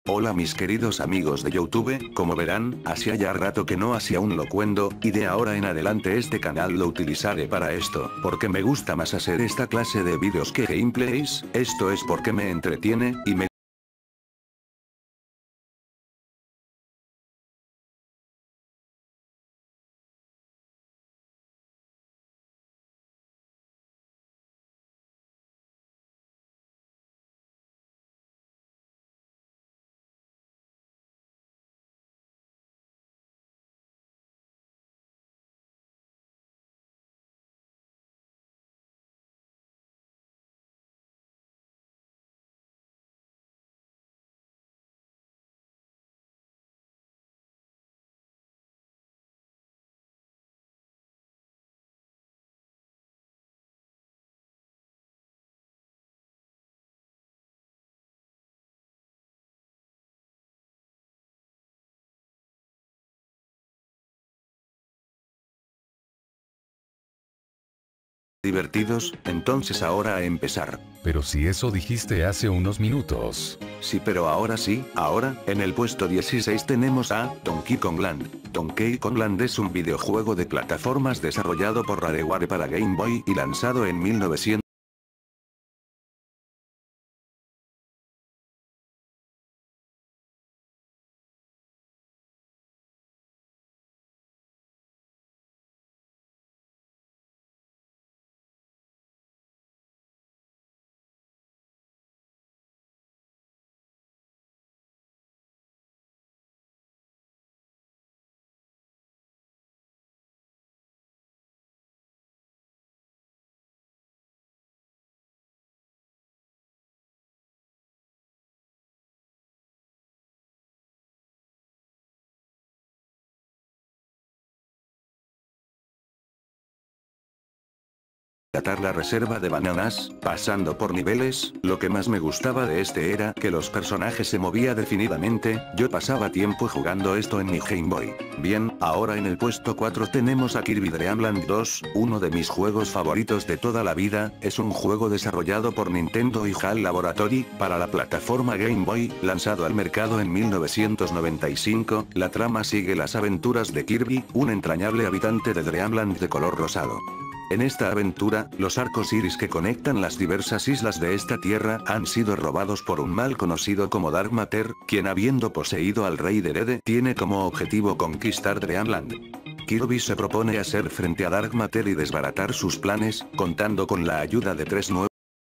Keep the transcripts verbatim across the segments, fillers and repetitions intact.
Hola mis queridos amigos de YouTube, como verán, hacía ya rato que no hacía un locuendo, y de ahora en adelante este canal lo utilizaré para esto, porque me gusta más hacer esta clase de vídeos que gameplays, esto es porque me entretiene, y me divertidos, entonces ahora a empezar. Pero si eso dijiste hace unos minutos. Sí, pero ahora sí, ahora, en el puesto dieciséis tenemos a Donkey Kong Land. Donkey Kong Land es un videojuego de plataformas desarrollado por Rareware para Game Boy y lanzado en mil novecientos tratar la reserva de bananas, pasando por niveles. Lo que más me gustaba de este era que los personajes se movía definidamente. Yo pasaba tiempo jugando esto en mi Game Boy. Bien, ahora en el puesto cuatro tenemos a Kirby Dream Land dos, uno de mis juegos favoritos de toda la vida. Es un juego desarrollado por Nintendo y HAL Laboratory, para la plataforma Game Boy, lanzado al mercado en mil novecientos noventa y cinco. La trama sigue las aventuras de Kirby, un entrañable habitante de Dreamland de color rosado. En esta aventura, los arcos iris que conectan las diversas islas de esta tierra han sido robados por un mal conocido como Dark Matter, quien habiendo poseído al rey de Dede tiene como objetivo conquistar Dreamland. Kirby se propone hacer frente a Dark Matter y desbaratar sus planes, contando con la ayuda de tres nuevos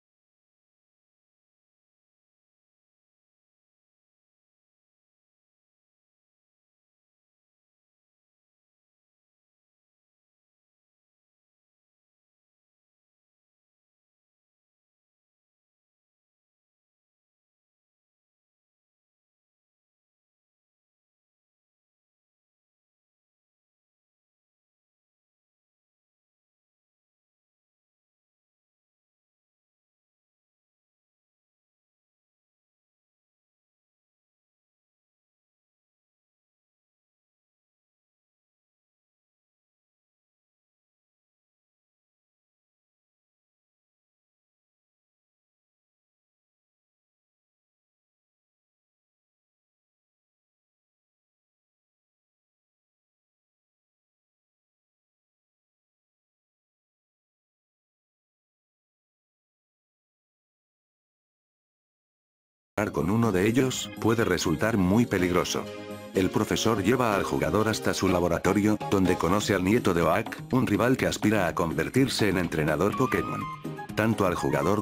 con uno de ellos, puede resultar muy peligroso. El profesor lleva al jugador hasta su laboratorio, donde conoce al nieto de Oak, un rival que aspira a convertirse en entrenador Pokémon. Tanto al jugador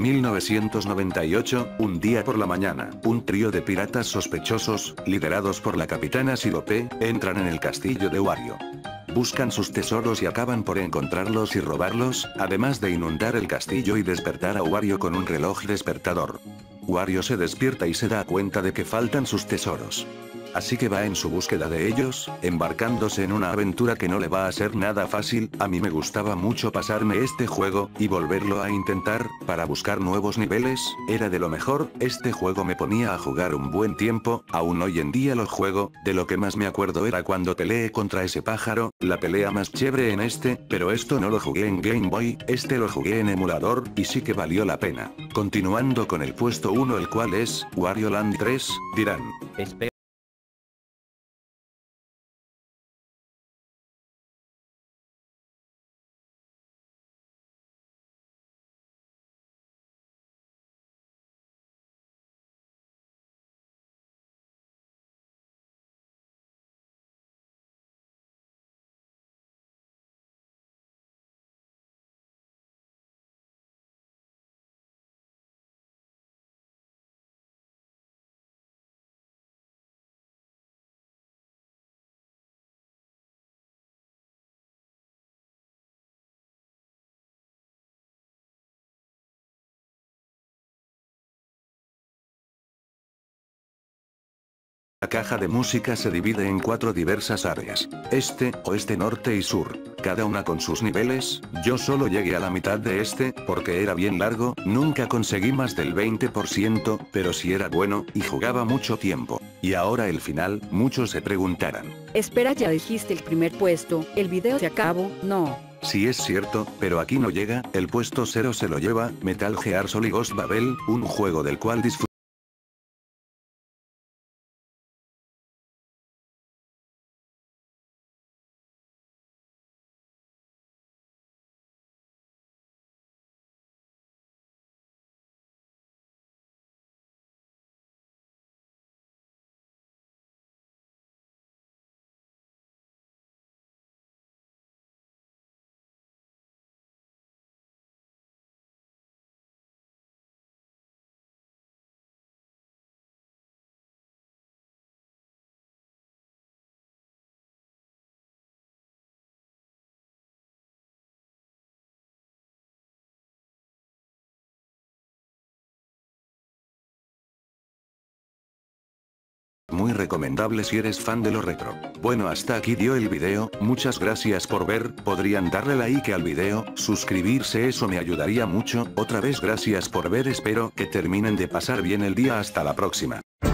mil novecientos noventa y ocho, un día por la mañana, un trío de piratas sospechosos, liderados por la capitana Sirope, entran en el castillo de Wario. Buscan sus tesoros y acaban por encontrarlos y robarlos, además de inundar el castillo y despertar a Wario con un reloj despertador. Wario se despierta y se da cuenta de que faltan sus tesoros. Así que va en su búsqueda de ellos, embarcándose en una aventura que no le va a ser nada fácil. A mí me gustaba mucho pasarme este juego, y volverlo a intentar, para buscar nuevos niveles, era de lo mejor. Este juego me ponía a jugar un buen tiempo, aún hoy en día lo juego. De lo que más me acuerdo era cuando peleé contra ese pájaro, la pelea más chévere en este, pero esto no lo jugué en Game Boy, este lo jugué en emulador, y sí que valió la pena. Continuando con el puesto uno, el cual es Wario Land tres, dirán. Espera. La caja de música se divide en cuatro diversas áreas: este, oeste, norte y sur, cada una con sus niveles. Yo solo llegué a la mitad de este, porque era bien largo, nunca conseguí más del veinte por ciento, pero sí era bueno, y jugaba mucho tiempo. Y ahora el final, muchos se preguntarán. Espera, ya dijiste el primer puesto, el video se acabó, no. Sí es cierto, pero aquí no llega. El puesto cero se lo lleva Metal Gear Solid Ghost Babel, un juego del cual disfruté muy recomendable si eres fan de lo retro. Bueno, hasta aquí dio el video, muchas gracias por ver, podrían darle like al video, suscribirse, eso me ayudaría mucho. Otra vez gracias por ver, espero que terminen de pasar bien el día, hasta la próxima.